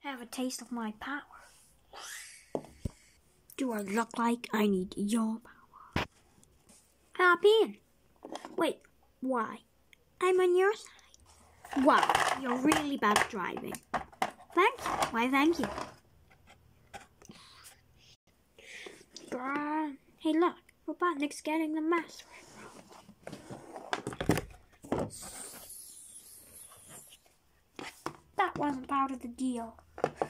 Have a taste of my power. Do I look like I need your power? Hop in. Wait, why? I'm on your side. Wow, you're really bad at driving. Thank you. Why, thank you. Hey, look. Robotnik's getting the master. That wasn't part of the deal.